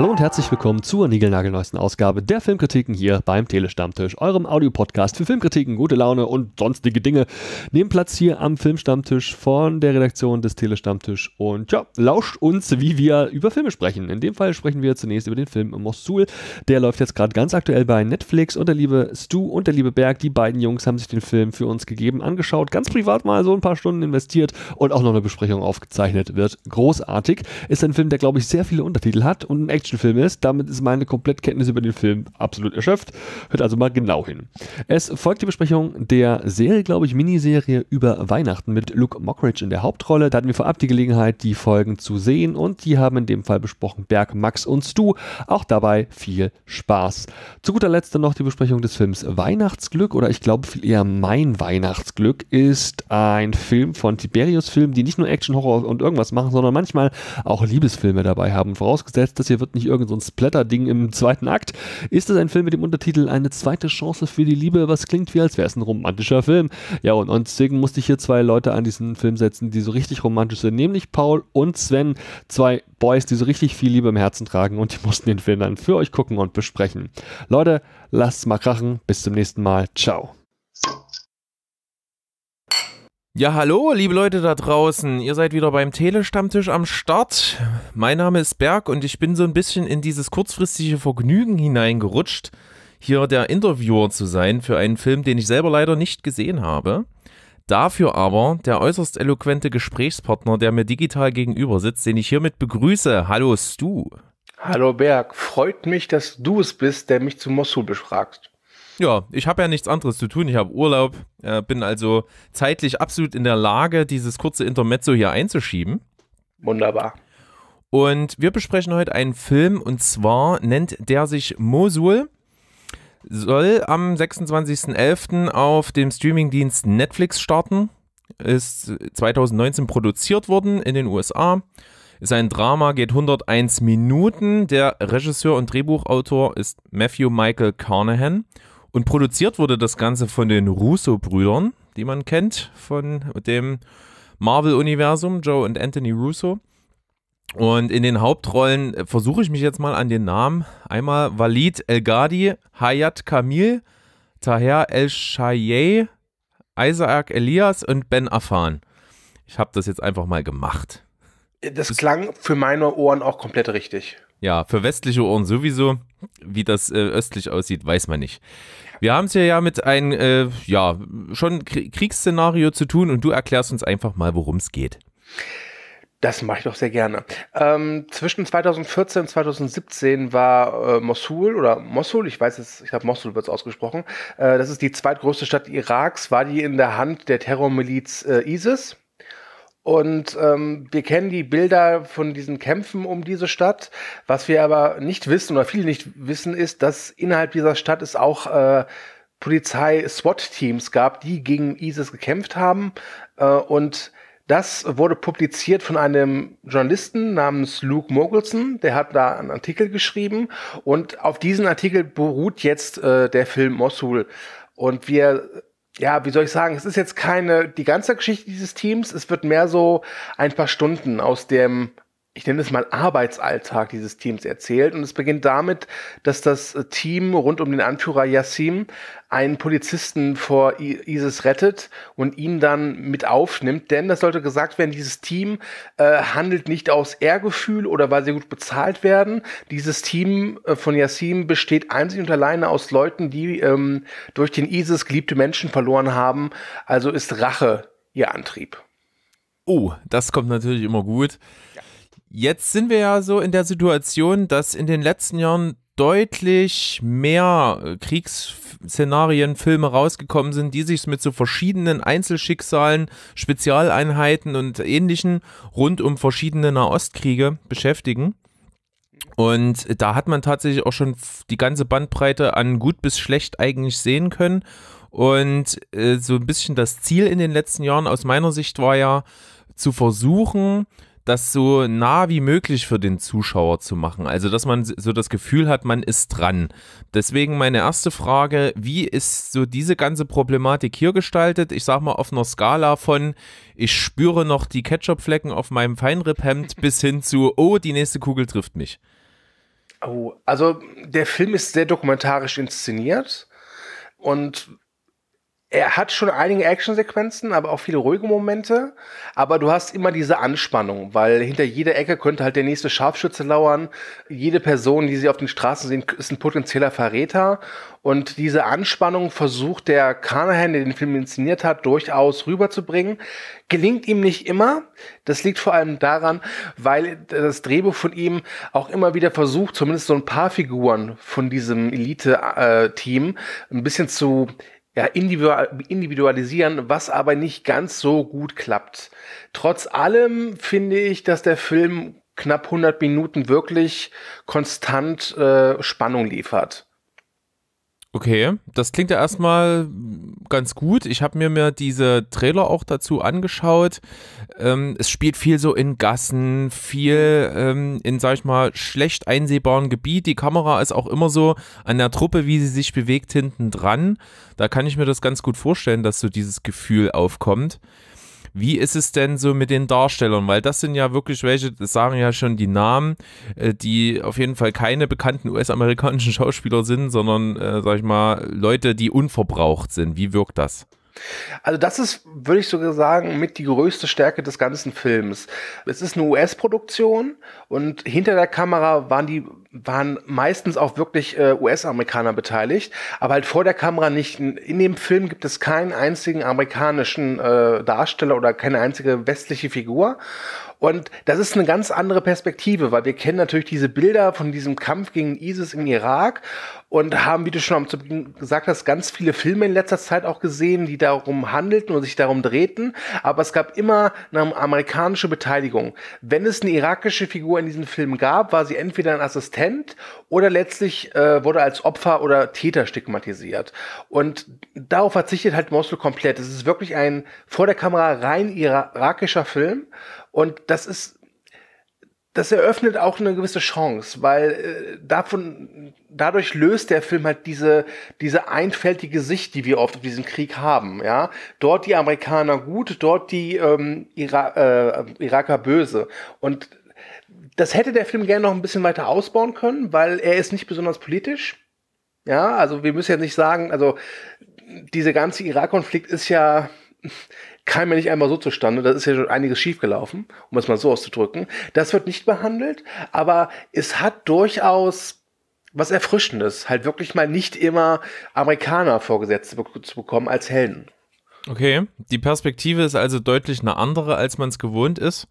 Hallo und herzlich willkommen zur niegelnagelneuesten Ausgabe der Filmkritiken hier beim Telestammtisch, eurem Audiopodcast für Filmkritiken, gute Laune und sonstige Dinge. Nehmt Platz hier am Filmstammtisch von der Redaktion des Telestammtisch und ja, lauscht uns, wie wir über Filme sprechen. In dem Fall sprechen wir zunächst über den Film Mosul. Der läuft jetzt gerade ganz aktuell bei Netflix und der liebe Stu und der liebe Berg, die beiden Jungs haben sich den Film für uns gegeben, angeschaut, ganz privat mal so ein paar Stunden investiert und auch noch eine Besprechung aufgezeichnet wird. Großartig. Ist ein Film, der glaube ich sehr viele Untertitel hat und ein Actionfilm ist. Damit ist meine Komplettkenntnis über den Film absolut erschöpft. Hört also mal genau hin. Es folgt die Besprechung der Serie, glaube ich, Miniserie über Weihnachten mit Luke Mockridge in der Hauptrolle. Da hatten wir vorab die Gelegenheit, die Folgen zu sehen und die haben in dem Fall besprochen Berg, Max und Stu. Auch dabei viel Spaß. Zu guter Letzt dann noch die Besprechung des Films Weihnachtsglück oder ich glaube viel eher Mein Weihnachtsglück ist ein Film von Tiberius Film, die nicht nur Action, Horror und irgendwas machen, sondern manchmal auch Liebesfilme dabei haben. Vorausgesetzt, das hier wird nicht irgend so ein Splatter-Ding im zweiten Akt, ist es ein Film mit dem Untertitel Eine zweite Chance für die Liebe, was klingt wie als wäre es ein romantischer Film. Ja, und deswegen musste ich hier zwei Leute an diesen Film setzen, die so richtig romantisch sind, nämlich Paul und Sven, zwei Boys, die so richtig viel Liebe im Herzen tragen und die mussten den Film dann für euch gucken und besprechen. Leute, lasst's mal krachen, bis zum nächsten Mal, ciao. Ja, hallo, liebe Leute da draußen. Ihr seid wieder beim Telestammtisch am Start. Mein Name ist Berg und ich bin so ein bisschen in dieses kurzfristige Vergnügen hineingerutscht, hier der Interviewer zu sein für einen Film, den ich selber leider nicht gesehen habe. Dafür aber der äußerst eloquente Gesprächspartner, der mir digital gegenüber sitzt, den ich hiermit begrüße. Hallo Stu. Hallo Berg, freut mich, dass du es bist, der mich zu Mosul befragst. Ja, ich habe ja nichts anderes zu tun. Ich habe Urlaub, bin also zeitlich absolut in der Lage, dieses kurze Intermezzo hier einzuschieben. Wunderbar. Und wir besprechen heute einen Film und zwar nennt der sich Mosul. Soll am 26.11. auf dem Streamingdienst Netflix starten. Ist 2019 produziert worden in den USA. Ist ein Drama, geht 101 Minuten. Der Regisseur und Drehbuchautor ist Matthew Michael Carnahan. Und produziert wurde das Ganze von den Russo-Brüdern, die man kennt, von dem Marvel-Universum, Joe und Anthony Russo. Und in den Hauptrollen versuche ich mich jetzt mal an den Namen. Einmal Walid El-Gadi, Hayat Kamil, Taher El-Shayeh, Isaac Elias und Ben Affan. Ich habe das jetzt einfach mal gemacht. Das klang für meine Ohren auch komplett richtig. Ja, für westliche Ohren sowieso. Wie das östlich aussieht, weiß man nicht. Wir haben es hier ja mit einem, schon Kriegsszenario zu tun und du erklärst uns einfach mal, worum es geht. Das mache ich doch sehr gerne. Zwischen 2014 und 2017 war Mosul, ich glaube Mosul wird es ausgesprochen, das ist die zweitgrößte Stadt Iraks, war die in der Hand der Terrormiliz ISIS. Und wir kennen die Bilder von diesen Kämpfen um diese Stadt. Was wir aber nicht wissen oder viele nicht wissen, ist, dass innerhalb dieser Stadt es auch Polizei-SWAT-Teams gab, die gegen ISIS gekämpft haben. Und das wurde publiziert von einem Journalisten namens Luke Mogelson. Der hat da einen Artikel geschrieben. Und auf diesen Artikel beruht jetzt der Film Mosul. Und wie soll ich sagen, es ist jetzt die ganze Geschichte dieses Teams, es wird mehr so ein paar Stunden aus dem, ich nenne es mal Arbeitsalltag dieses Teams erzählt und es beginnt damit, dass das Team rund um den Anführer Yassin einen Polizisten vor ISIS rettet und ihn dann mit aufnimmt, denn das sollte gesagt werden, dieses Team handelt nicht aus Ehrgefühl oder weil sie gut bezahlt werden. Dieses Team von Yassin besteht einzig und alleine aus Leuten, die durch den ISIS geliebte Menschen verloren haben, also ist Rache ihr Antrieb. Oh, das kommt natürlich immer gut. Ja. Jetzt sind wir ja so in der Situation, dass in den letzten Jahren deutlich mehr Kriegsszenarien, Filme rausgekommen sind, die sich mit so verschiedenen Einzelschicksalen, Spezialeinheiten und Ähnlichen rund um verschiedene Nahostkriege beschäftigen. Und da hat man tatsächlich auch schon die ganze Bandbreite an gut bis schlecht eigentlich sehen können. Und so ein bisschen das Ziel in den letzten Jahren aus meiner Sicht war ja zu versuchen, das so nah wie möglich für den Zuschauer zu machen. Also, dass man so das Gefühl hat, man ist dran. Deswegen meine erste Frage, wie ist so diese ganze Problematik hier gestaltet? Ich sag mal auf einer Skala von, ich spüre noch die Ketchupflecken auf meinem Feinripphemd bis hin zu, oh, die nächste Kugel trifft mich. Oh, also der Film ist sehr dokumentarisch inszeniert und er hat schon einige Actionsequenzen, aber auch viele ruhige Momente. Aber du hast immer diese Anspannung, weil hinter jeder Ecke könnte halt der nächste Scharfschütze lauern. Jede Person, die sie auf den Straßen sehen, ist ein potenzieller Verräter. Und diese Anspannung versucht der Carnahan, der den Film inszeniert hat, durchaus rüberzubringen. Gelingt ihm nicht immer. Das liegt vor allem daran, weil das Drehbuch von ihm auch immer wieder versucht, zumindest so ein paar Figuren von diesem Elite-Team ein bisschen zu individualisieren, was aber nicht ganz so gut klappt. Trotz allem finde ich, dass der Film knapp 100 Minuten wirklich konstant Spannung liefert. Okay, das klingt ja erstmal ganz gut. Ich habe mir diese Trailer auch dazu angeschaut. Es spielt viel so in Gassen, viel in, sag ich mal, schlecht einsehbaren Gebiet. Die Kamera ist auch immer so an der Truppe, wie sie sich bewegt, hinten dran. Da kann ich mir das ganz gut vorstellen, dass so dieses Gefühl aufkommt. Wie ist es denn so mit den Darstellern? Weil das sind ja wirklich welche, das sagen ja schon die Namen, die auf jeden Fall keine bekannten US-amerikanischen Schauspieler sind, sondern, sag ich mal, Leute, die unverbraucht sind. Wie wirkt das? Also das ist, würde ich sogar sagen, mit die größte Stärke des ganzen Films. Es ist eine US-Produktion und hinter der Kamera waren meistens auch wirklich US-Amerikaner beteiligt, aber halt vor der Kamera nicht. In dem Film gibt es keinen einzigen amerikanischen Darsteller oder keine einzige westliche Figur. Und das ist eine ganz andere Perspektive, weil wir kennen natürlich diese Bilder von diesem Kampf gegen ISIS im Irak und haben, wie du schon zu Beginn gesagt hast, ganz viele Filme in letzter Zeit auch gesehen, die darum handelten und sich darum drehten. Aber es gab immer eine amerikanische Beteiligung. Wenn es eine irakische Figur in diesem Film gab, war sie entweder ein Assistent oder letztlich wurde als Opfer oder Täter stigmatisiert. Und darauf verzichtet halt Mosul komplett. Es ist wirklich ein vor der Kamera rein irakischer Film. Und das eröffnet auch eine gewisse Chance, weil dadurch löst der Film halt diese einfältige Sicht, die wir oft auf diesen Krieg haben. Ja, dort die Amerikaner gut, dort die Iraker böse. Und das hätte der Film gerne noch ein bisschen weiter ausbauen können, weil er ist nicht besonders politisch. Ja, also wir müssen ja nicht sagen, also dieser ganze Irak-Konflikt ist ja kam ja nicht einmal so zustande, da ist ja schon einiges schiefgelaufen, um es mal so auszudrücken. Das wird nicht behandelt, aber es hat durchaus was Erfrischendes, halt wirklich mal nicht immer Amerikaner vorgesetzt zu bekommen als Helden. Okay, die Perspektive ist also deutlich eine andere, als man es gewohnt ist.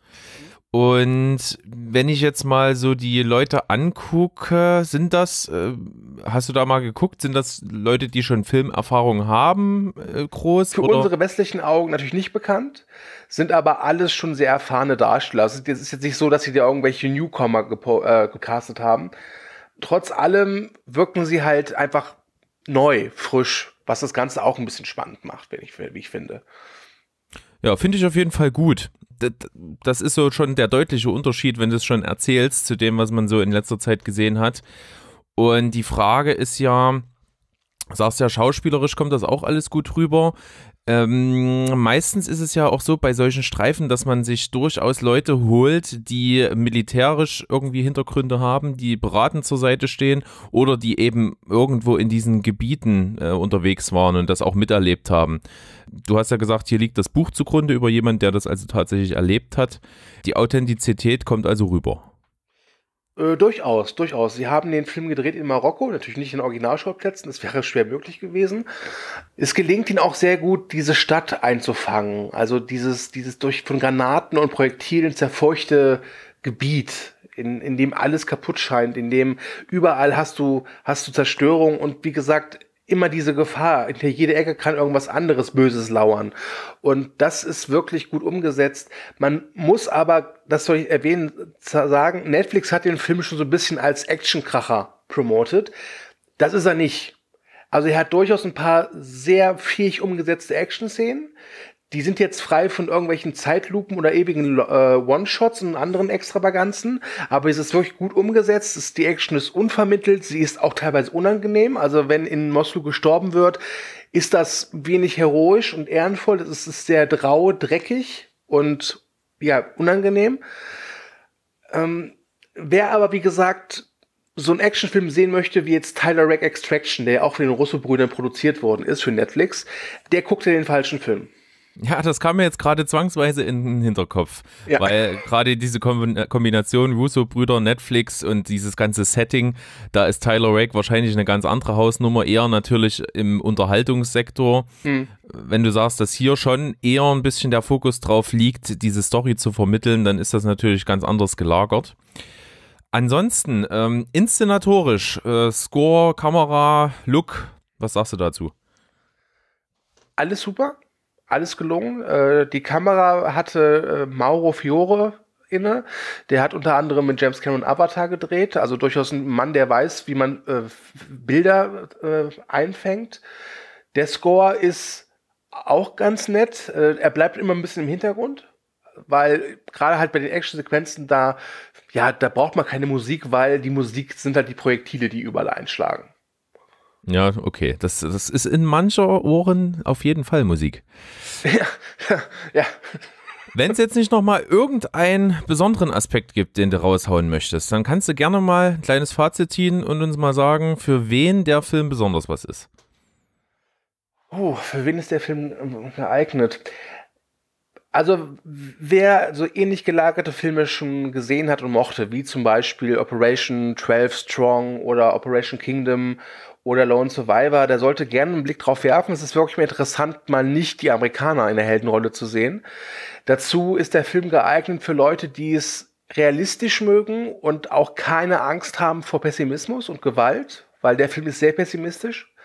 Und wenn ich jetzt mal so die Leute angucke, sind das, hast du da mal geguckt, sind das Leute, die schon Filmerfahrung haben, groß? Für unsere westlichen Augen natürlich nicht bekannt, sind aber alles schon sehr erfahrene Darsteller. Also es ist jetzt nicht so, dass sie da irgendwelche Newcomer gecastet haben. Trotz allem wirken sie halt einfach neu, frisch, was das Ganze auch ein bisschen spannend macht, wie ich finde. Ja, finde ich auf jeden Fall gut. Das ist so schon der deutliche Unterschied, wenn du es schon erzählst, zu dem, was man so in letzter Zeit gesehen hat. Und die Frage ist ja, sagst ja, schauspielerisch kommt das auch alles gut rüber. Meistens ist es ja auch so bei solchen Streifen, dass man sich durchaus Leute holt, die militärisch irgendwie Hintergründe haben, die beratend zur Seite stehen oder die eben irgendwo in diesen Gebieten unterwegs waren und das auch miterlebt haben. Du hast ja gesagt, hier liegt das Buch zugrunde über jemanden, der das also tatsächlich erlebt hat. Die Authentizität kommt also rüber. Durchaus. Sie haben den Film gedreht in Marokko, natürlich nicht in Originalschauplätzen, das wäre schwer möglich gewesen. Es gelingt ihnen auch sehr gut, diese Stadt einzufangen, also dieses durch von Granaten und Projektilen zerfeuchte Gebiet, in dem alles kaputt scheint, in dem überall hast du Zerstörung und wie gesagt, immer diese Gefahr, hinter jeder Ecke kann irgendwas anderes Böses lauern. Und das ist wirklich gut umgesetzt. Man muss aber, das soll ich erwähnen, sagen, Netflix hat den Film schon so ein bisschen als Actionkracher promotet. Das ist er nicht. Also er hat durchaus ein paar sehr fähig umgesetzte Action-Szenen. Die sind jetzt frei von irgendwelchen Zeitlupen oder ewigen One-Shots und anderen Extravaganzen, aber es ist wirklich gut umgesetzt. Die Action ist unvermittelt, sie ist auch teilweise unangenehm. Also wenn in Mosul gestorben wird, ist das wenig heroisch und ehrenvoll. Es ist sehr rau, dreckig und ja, unangenehm. Wer aber, wie gesagt, so einen Actionfilm sehen möchte, wie jetzt Tyler Rake Extraction, der ja auch von den Russo-Brüdern produziert worden ist für Netflix, der guckte den falschen Film. Ja, das kam mir jetzt gerade zwangsweise in den Hinterkopf, weil gerade diese Kombination Russo-Brüder, Netflix und dieses ganze Setting, da ist Tyler Rake wahrscheinlich eine ganz andere Hausnummer, eher natürlich im Unterhaltungssektor. Wenn du sagst, dass hier schon eher ein bisschen der Fokus drauf liegt, diese Story zu vermitteln, dann ist das natürlich ganz anders gelagert. Ansonsten, inszenatorisch, Score, Kamera, Look, was sagst du dazu? Alles super. Alles gelungen. Die Kamera hatte Mauro Fiore inne. Der hat unter anderem mit James Cameron Avatar gedreht. Also durchaus ein Mann, der weiß, wie man Bilder einfängt. Der Score ist auch ganz nett. Er bleibt immer ein bisschen im Hintergrund, weil gerade halt bei den Actionsequenzen da braucht man keine Musik, weil die Musik sind halt die Projektile, die überall einschlagen. Ja, okay. Das ist in mancher Ohren auf jeden Fall Musik. Ja. Wenn es jetzt nicht nochmal irgendeinen besonderen Aspekt gibt, den du raushauen möchtest, dann kannst du gerne mal ein kleines Fazit ziehen und uns mal sagen, für wen der Film besonders was ist. Für wen ist der Film geeignet? Also, wer so ähnlich gelagerte Filme schon gesehen hat und mochte, wie zum Beispiel Operation 12 Strong oder Operation Kingdom oder Lone Survivor, der sollte gerne einen Blick drauf werfen. Es ist wirklich mal interessant, mal nicht die Amerikaner in der Heldenrolle zu sehen. Dazu ist der Film geeignet für Leute, die es realistisch mögen und auch keine Angst haben vor Pessimismus und Gewalt, weil der Film ist sehr pessimistisch.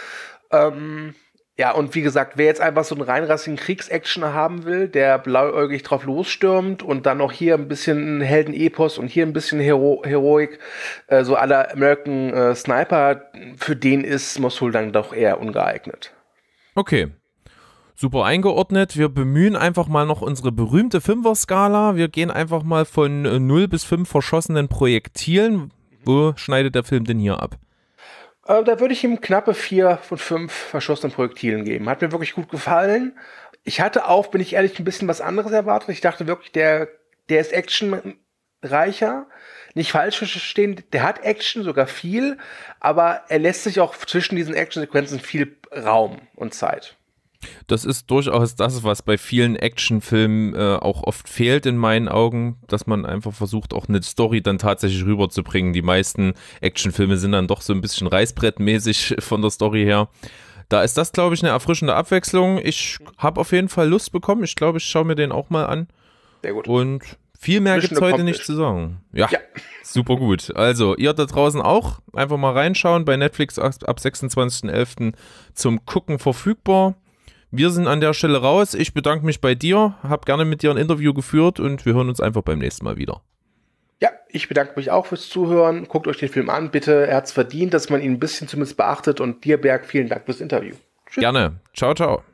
Ja, und wie gesagt, wer jetzt einfach so einen reinrassigen Kriegsaction haben will, der blauäugig drauf losstürmt und dann noch hier ein bisschen Heldenepos und hier ein bisschen Heroik, so à la American Sniper, für den ist Mosul dann doch eher ungeeignet. Okay, super eingeordnet. Wir bemühen einfach mal noch unsere berühmte Fünfer-Skala. Wir gehen einfach mal von 0 bis 5 verschossenen Projektilen. Wo schneidet der Film denn hier ab? Da würde ich ihm knappe 4 von 5 verschossenen Projektilen geben. Hat mir wirklich gut gefallen. Ich hatte auch, bin ich ehrlich, ein bisschen was anderes erwartet. Ich dachte wirklich, der ist actionreicher. Nicht falsch verstehen, der hat Action, sogar viel, aber er lässt sich auch zwischen diesen Actionsequenzen viel Raum und Zeit. Das ist durchaus das, was bei vielen Actionfilmen auch oft fehlt in meinen Augen, dass man einfach versucht, auch eine Story dann tatsächlich rüberzubringen. Die meisten Actionfilme sind dann doch so ein bisschen reißbrettmäßig von der Story her. Da ist das, glaube ich, eine erfrischende Abwechslung. Ich habe auf jeden Fall Lust bekommen. Ich glaube, ich schaue mir den auch mal an. Sehr gut. Und viel mehr gibt es heute nicht zu sagen. Ja, super gut. Also, ihr da draußen auch. Einfach mal reinschauen. Bei Netflix ab 26.11. zum Gucken verfügbar. Wir sind an der Stelle raus. Ich bedanke mich bei dir, habe gerne mit dir ein Interview geführt und wir hören uns einfach beim nächsten Mal wieder. Ja, ich bedanke mich auch fürs Zuhören. Guckt euch den Film an, bitte. Er hat es verdient, dass man ihn ein bisschen zumindest beachtet. Und dir, Berg, vielen Dank fürs Interview. Tschüss. Gerne. Ciao, ciao.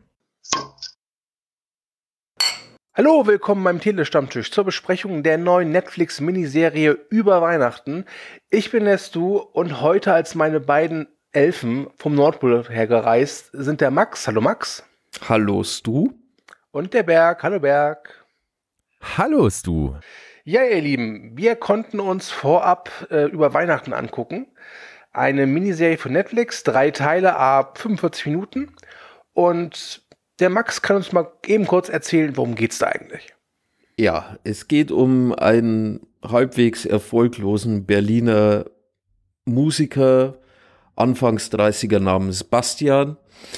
Hallo, willkommen beim Telestammtisch zur Besprechung der neuen Netflix-Miniserie über Weihnachten. Ich bin der Stu und heute als meine beiden Elfen vom Nordpol hergereist sind der Max. Hallo Max. Hallo Stu. Und der Berg. Hallo Berg. Hallo Stu. Ja, ihr Lieben, wir konnten uns vorab über Weihnachten angucken. Eine Miniserie von Netflix, 3 Teile, ab 45 Minuten. Und der Max kann uns mal eben kurz erzählen, worum geht's da eigentlich? Ja, es geht um einen halbwegs erfolglosen Berliner Musiker, Anfangs 30er namens Bastian,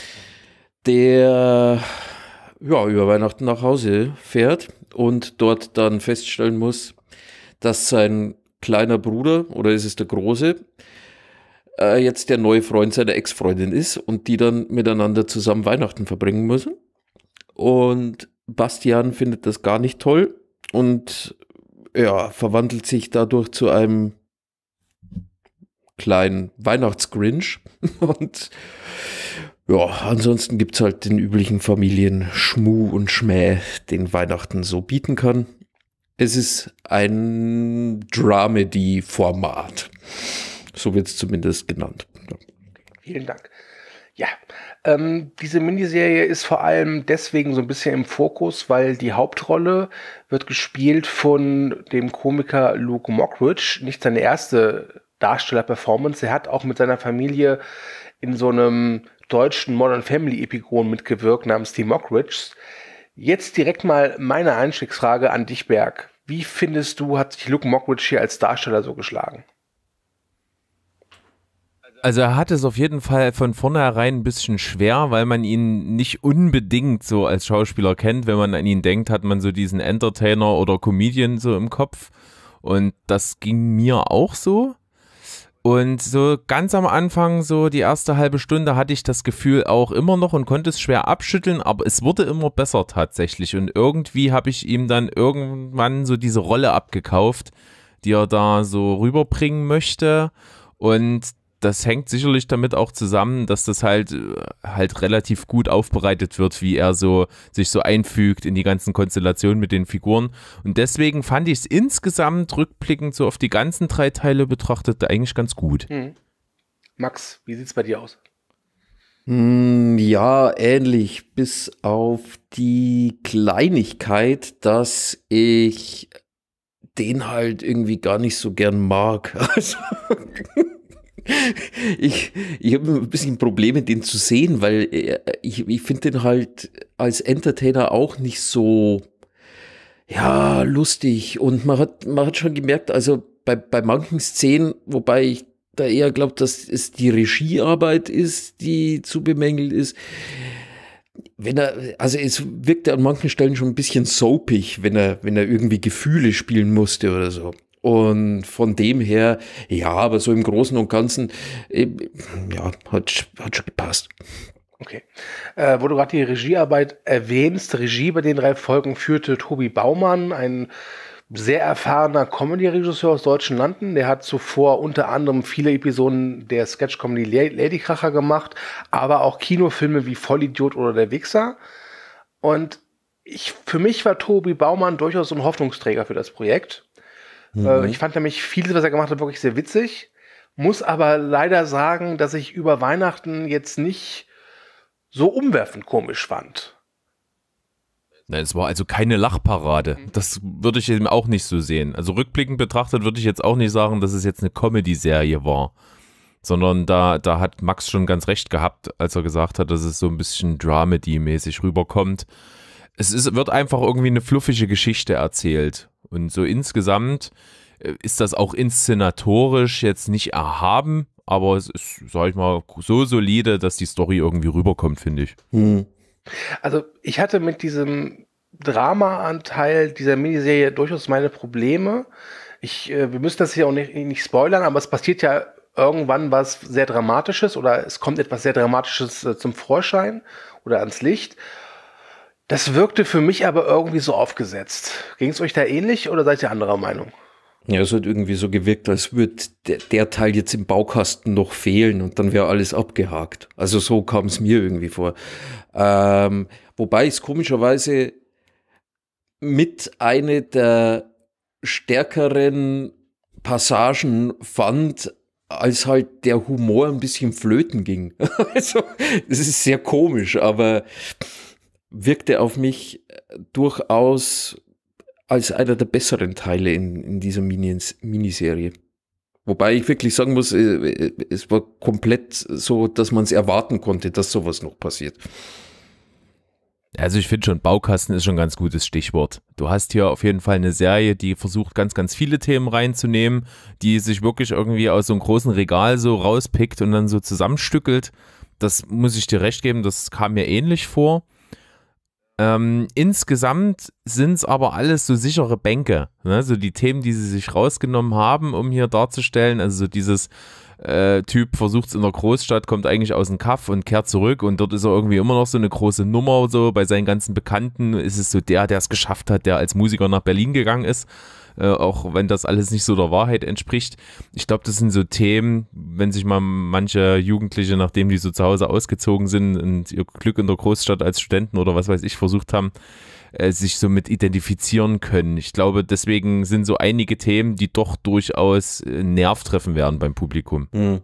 der über Weihnachten nach Hause fährt und dort dann feststellen muss, dass sein kleiner Bruder, oder ist es der Große, jetzt der neue Freund seiner Ex-Freundin ist und die dann miteinander zusammen Weihnachten verbringen müssen. Und Bastian findet das gar nicht toll und verwandelt sich dadurch zu einem kleinen Weihnachtsgrinch. Und ansonsten gibt es halt den üblichen Familienschmuh und Schmäh, den Weihnachten so bieten kann. Es ist ein Dramedy-Format. So wird es zumindest genannt. Okay, vielen Dank. Ja, diese Miniserie ist vor allem deswegen so ein bisschen im Fokus, weil die Hauptrolle wird gespielt von dem Komiker Luke Mockridge. Nicht seine erste Darsteller-Performance. Er hat auch mit seiner Familie in so einem deutschen Modern Family-Epigon mitgewirkt namens Die Mockridges. Jetzt direkt mal meine Einstiegsfrage an dich, Berg. Wie findest du, hat sich Luke Mockridge hier als Darsteller so geschlagen? Also er hat es auf jeden Fall von vornherein ein bisschen schwer, weil man ihn nicht unbedingt so als Schauspieler kennt. Wenn man an ihn denkt, hat man so diesen Entertainer oder Comedian so im Kopf. Und das ging mir auch so. Und so ganz am Anfang, so die erste halbe Stunde, hatte ich das Gefühl auch immer noch und konnte es schwer abschütteln, aber es wurde immer besser tatsächlich. Und irgendwie habe ich ihm dann irgendwann so diese Rolle abgekauft, die er da so rüberbringen möchte. Und das hängt sicherlich damit auch zusammen, dass das halt relativ gut aufbereitet wird, wie er so sich so einfügt in die ganzen Konstellationen mit den Figuren. Und deswegen fand ich es insgesamt rückblickend so auf die ganzen 3 Teile betrachtet eigentlich ganz gut. Max, wie sieht's bei dir aus? Ja, ähnlich, bis auf die Kleinigkeit, dass ich den halt irgendwie gar nicht so gern mag. Also ich habe ein bisschen Probleme, den zu sehen, weil ich finde den halt als Entertainer auch nicht so, ja, lustig. Und man hat schon gemerkt, also bei manchen Szenen, wobei ich da eher glaube, dass es die Regiearbeit ist, die zu bemängeln ist. Also es wirkte an manchen Stellen schon ein bisschen soapig, wenn er irgendwie Gefühle spielen musste oder so. Und von dem her, ja, aber so im Großen und Ganzen, ja, hat schon gepasst. Okay. Wo du gerade die Regiearbeit erwähnst, Regie bei den 3 Folgen führte Tobi Baumann, ein sehr erfahrener Comedy-Regisseur aus deutschen Landen. Der hat zuvor unter anderem viele Episoden der Sketch-Comedy Ladykracher gemacht, aber auch Kinofilme wie Vollidiot oder Der Wichser. Und für mich war Tobi Baumann durchaus ein Hoffnungsträger für das Projekt. Ich fand nämlich vieles, was er gemacht hat, wirklich sehr witzig. Muss aber leider sagen, dass ich über Weihnachten jetzt nicht so umwerfend komisch fand. Es war also keine Lachparade. Das würde ich eben auch nicht so sehen. Also rückblickend betrachtet würde ich jetzt auch nicht sagen, dass es jetzt eine Comedy-Serie war. Sondern da hat Max schon ganz recht gehabt, als er gesagt hat, dass es so ein bisschen Dramedy-mäßig rüberkommt. Wird einfach irgendwie eine fluffige Geschichte erzählt. Und so insgesamt ist das auch inszenatorisch jetzt nicht erhaben, aber es ist, sag ich mal, so solide, dass die Story irgendwie rüberkommt, finde ich. Also ich hatte mit diesem Drama-Anteil dieser Miniserie durchaus meine Probleme. Wir müssen das hier auch nicht spoilern, aber es passiert ja irgendwann was sehr Dramatisches oder es kommt etwas sehr Dramatisches zum Vorschein oder ans Licht. Das wirkte für mich aber irgendwie so aufgesetzt. Ging es euch da ähnlich oder seid ihr anderer Meinung? Ja, es hat irgendwie so gewirkt, als würde der Teil jetzt im Baukasten noch fehlen und dann wäre alles abgehakt. Also so kam es mir irgendwie vor. Wobei ich es komischerweise mit einer der stärkeren Passagen fand, als halt der Humor ein bisschen flöten ging. Also, das ist sehr komisch, aber wirkte auf mich durchaus als einer der besseren Teile in dieser Miniserie. Wobei ich wirklich sagen muss, es war komplett so, dass man es erwarten konnte, dass sowas noch passiert. Also ich finde schon, Baukasten ist schon ein ganz gutes Stichwort. Du hast hier auf jeden Fall eine Serie, die versucht, ganz, ganz viele Themen reinzunehmen, die sich wirklich irgendwie aus so einem großen Regal so rauspickt und dann so zusammenstückelt. Das muss ich dir recht geben, das kam mir ähnlich vor. Insgesamt sind es aber alles so sichere Bänke, ne? So die Themen, die sie sich rausgenommen haben, um hier darzustellen, also so dieses Typ versucht es in der Großstadt, kommt eigentlich aus dem Kaff und kehrt zurück und dort ist er irgendwie immer noch so eine große Nummer, so bei seinen ganzen Bekannten ist es so der es geschafft hat, der als Musiker nach Berlin gegangen ist, auch wenn das alles nicht so der Wahrheit entspricht. Ich glaube, das sind so Themen, wenn sich mal manche Jugendliche, nachdem die so zu Hause ausgezogen sind und ihr Glück in der Großstadt als Studenten oder was weiß ich versucht haben, sich so mit identifizieren können. Ich glaube, deswegen sind so einige Themen, die doch durchaus Nerv treffen werden beim Publikum.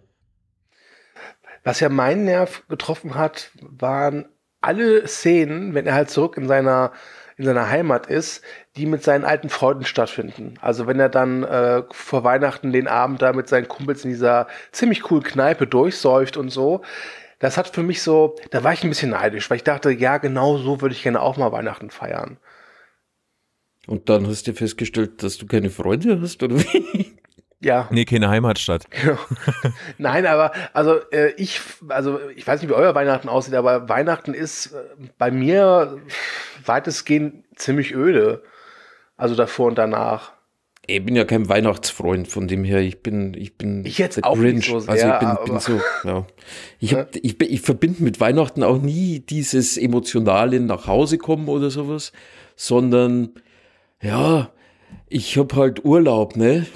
Was ja meinen Nerv getroffen hat, waren alle Szenen, wenn er halt zurück in seiner in seiner Heimat ist, die mit seinen alten Freunden stattfinden. Also wenn er dann vor Weihnachten den Abend da mit seinen Kumpels in dieser ziemlich coolen Kneipe durchsäuft und so, das hat für mich so, da war ich ein bisschen neidisch, weil ich dachte, ja, genau so würde ich gerne auch mal Weihnachten feiern. Und dann hast du festgestellt, dass du keine Freunde hast, oder wie? Ja. Nee, keine Heimatstadt. Genau. Nein, aber ich weiß nicht, wie euer Weihnachten aussieht, aber Weihnachten ist bei mir weitestgehend ziemlich öde. Also davor und danach. Ich bin ja kein Weihnachtsfreund, von dem her, ich bin jetzt auch Grinch. nicht so sehr, also ich bin so, ja. Ich verbinde mit Weihnachten auch nie dieses emotionale nach Hause kommen oder sowas, sondern ja, ich hab halt Urlaub, ne?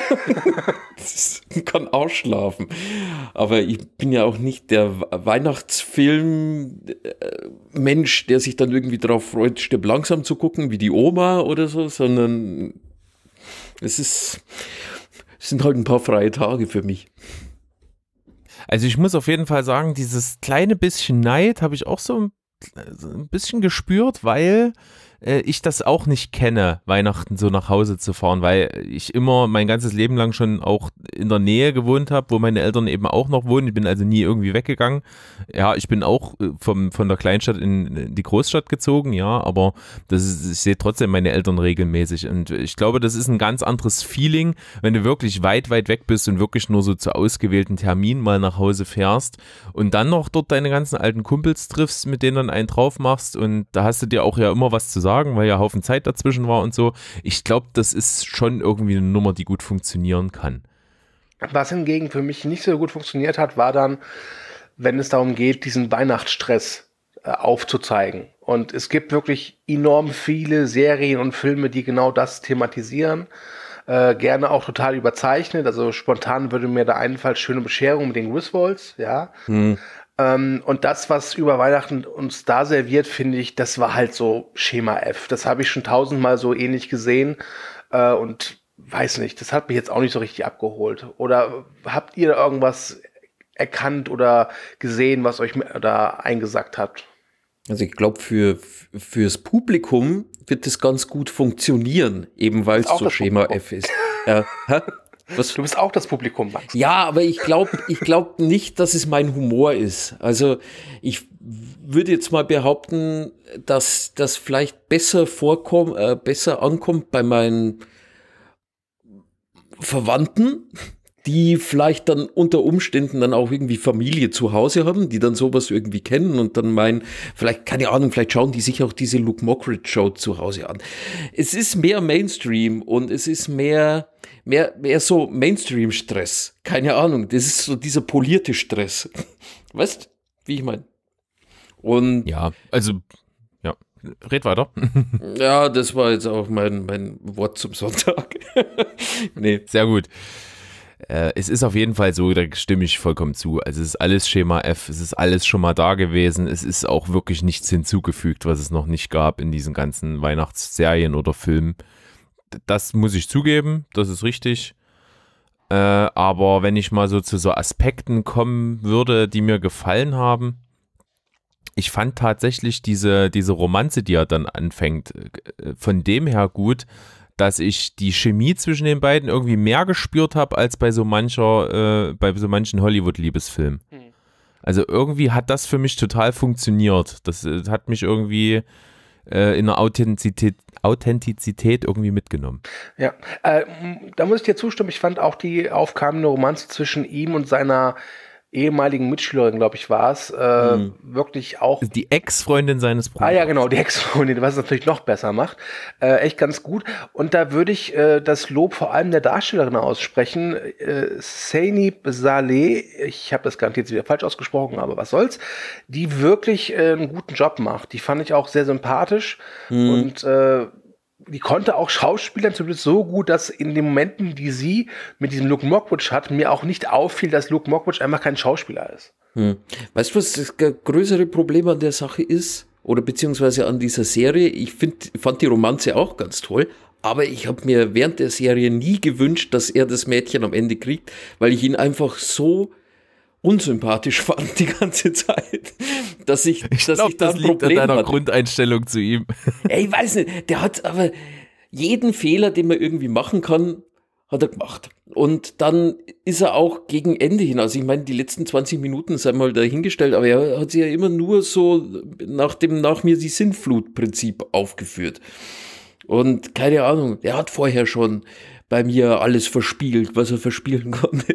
Kann ausschlafen. Aber ich bin ja auch nicht der Weihnachtsfilm-Mensch, der sich dann irgendwie darauf freut, Stirb langsam zu gucken, wie die Oma oder so, sondern es sind halt ein paar freie Tage für mich. Also ich muss auf jeden Fall sagen, dieses kleine bisschen Neid habe ich auch so ein bisschen gespürt, weil ich das auch nicht kenne, Weihnachten so nach Hause zu fahren, weil ich immer mein ganzes Leben lang schon auch in der Nähe gewohnt habe, wo meine Eltern eben auch noch wohnen. Ich bin also nie irgendwie weggegangen. Ja, ich bin auch von der Kleinstadt in die Großstadt gezogen, ja, aber ich sehe trotzdem meine Eltern regelmäßig und ich glaube, das ist ein ganz anderes Feeling, wenn du wirklich weit, weit weg bist und wirklich nur so zu ausgewählten Terminen mal nach Hause fährst und dann noch dort deine ganzen alten Kumpels triffst, mit denen dann einen drauf machst und da hast du dir auch ja immer was zu sagen, weil ja Haufen Zeit dazwischen war und so. Ich glaube, das ist schon irgendwie eine Nummer, die gut funktionieren kann. Was hingegen für mich nicht so gut funktioniert hat, war dann, wenn es darum geht, diesen Weihnachtsstress aufzuzeigen. Und es gibt wirklich enorm viele Serien und Filme, die genau das thematisieren. Gerne auch total überzeichnet. Also spontan würde mir da einfallen, Schöne Bescherung mit den Griswolds, ja. Und das, was über Weihnachten uns da serviert, finde ich, das war halt so Schema F. Das habe ich schon 1000-mal so ähnlich gesehen und weiß nicht, das hat mich jetzt auch nicht so richtig abgeholt. Oder habt ihr da irgendwas erkannt oder gesehen, was euch da eingesackt hat? Also ich glaube, fürs Publikum wird das ganz gut funktionieren, eben weil es so Schema F ist. Was? Du bist auch das Publikum, Max. Ja, aber ich glaub nicht, dass es mein Humor ist. Also ich würde jetzt mal behaupten, dass das vielleicht besser ankommt bei meinen Verwandten, die vielleicht dann unter Umständen dann auch irgendwie Familie zu Hause haben, die dann sowas irgendwie kennen und dann meinen, vielleicht, keine Ahnung, vielleicht schauen die sich auch diese Luke Mockridge Show zu Hause an. Es ist mehr Mainstream und es ist mehr so Mainstream-Stress. Keine Ahnung, das ist so dieser polierte Stress. Weißt du, wie ich meine? Und ja, also, ja, red weiter. Ja, das war jetzt auch mein Wort zum Sonntag. Nee. Sehr gut. Es ist auf jeden Fall so, da stimme ich vollkommen zu. Also es ist alles Schema F, es ist alles schon mal da gewesen. Es ist auch wirklich nichts hinzugefügt, was es noch nicht gab in diesen ganzen Weihnachtsserien oder Filmen. Das muss ich zugeben, das ist richtig. Aber wenn ich mal so zu so Aspekten kommen würde, die mir gefallen haben, ich fand tatsächlich diese Romanze, die er dann anfängt, von dem her gut, dass ich die Chemie zwischen den beiden irgendwie mehr gespürt habe als bei so manchen Hollywood-Liebesfilmen. Also irgendwie hat das für mich total funktioniert. Das hat mich irgendwie in der Authentizität irgendwie mitgenommen. Ja, da muss ich dir zustimmen. Ich fand auch die aufkeimende Romanze zwischen ihm und seiner ehemaligen Mitschülerin, glaube ich, war es, wirklich auch. Die Ex-Freundin seines Bruders. Ah ja, genau, die Ex-Freundin, was es natürlich noch besser macht. Echt ganz gut. Und da würde ich das Lob vor allem der Darstellerin aussprechen. Zeynep Saleh, ich habe das garantiert wieder falsch ausgesprochen, aber was soll's, die wirklich einen guten Job macht. Die fand ich auch sehr sympathisch und die konnte auch schauspielern, zumindest so gut, dass in den Momenten, die sie mit diesem Luke Mockridge hat, mir auch nicht auffiel, dass Luke Mockridge einfach kein Schauspieler ist. Weißt du, was das größere Problem an der Sache ist? Oder beziehungsweise an dieser Serie? Ich fand die Romanze auch ganz toll, aber ich habe mir während der Serie nie gewünscht, dass er das Mädchen am Ende kriegt, weil ich ihn einfach so unsympathisch fand die ganze Zeit, dass ich glaube, das liegt an deiner Grundeinstellung zu ihm. Ey, ich weiß nicht, der hat aber jeden Fehler, den man irgendwie machen kann, hat er gemacht. Und dann ist er auch gegen Ende hin, also ich meine, die letzten 20 Minuten sei mal dahingestellt, aber er hat sich ja immer nur so nach mir die Sinnflut-Prinzip aufgeführt. Und keine Ahnung, er hat vorher schon bei mir alles verspielt, was er verspielen konnte.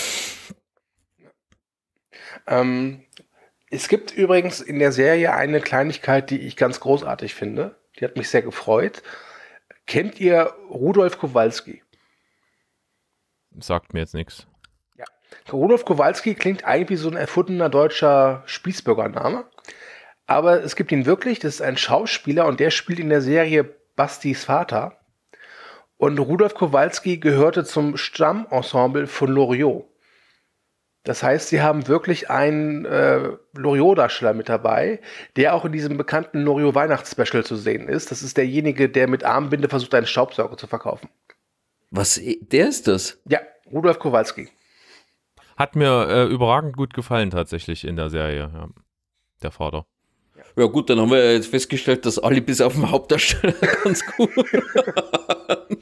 Es gibt übrigens in der Serie eine Kleinigkeit, die ich ganz großartig finde. Die hat mich sehr gefreut. Kennt ihr Rudolf Kowalski? Sagt mir jetzt nichts. Ja. Rudolf Kowalski klingt eigentlich wie so ein erfundener deutscher Spießbürgername. Aber es gibt ihn wirklich, das ist ein Schauspieler und der spielt in der Serie Bastis Vater. Und Rudolf Kowalski gehörte zum Stammensemble von Loriot. Das heißt, sie haben wirklich einen Loriot-Darsteller mit dabei, der auch in diesem bekannten Loriot-Weihnachtsspecial zu sehen ist. Das ist derjenige, der mit Armbinde versucht, einen Staubsauger zu verkaufen. Was, der ist das? Ja, Rudolf Kowalski. Hat mir überragend gut gefallen tatsächlich in der Serie, ja. Der Vater. Ja gut, dann haben wir ja jetzt festgestellt, dass alle bis auf den Hauptdarsteller ganz gut waren.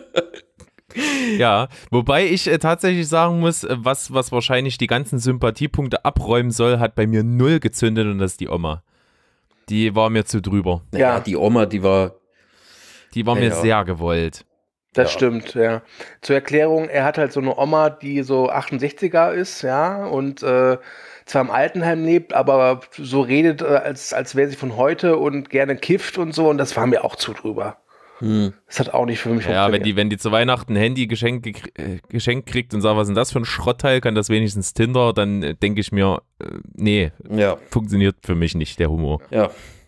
Ja, wobei ich tatsächlich sagen muss, was wahrscheinlich die ganzen Sympathiepunkte abräumen soll, hat bei mir 0 gezündet und das ist die Oma. Die war mir zu drüber. Ja, die Oma, die war mir sehr gewollt. Das stimmt, ja. Zur Erklärung, er hat halt so eine Oma, die so 68er ist, ja, und zwar im Altenheim lebt, aber so redet, als wäre sie von heute und gerne kifft und so, und das war mir auch zu drüber. Das hat auch nicht für mich funktioniert. Ja, wenn die zu Weihnachten ein Handy geschenkt kriegt und sagt, was ist denn das für ein Schrottteil, kann das wenigstens Tinder, dann denke ich mir, nee, funktioniert für mich nicht, der Humor. Ja.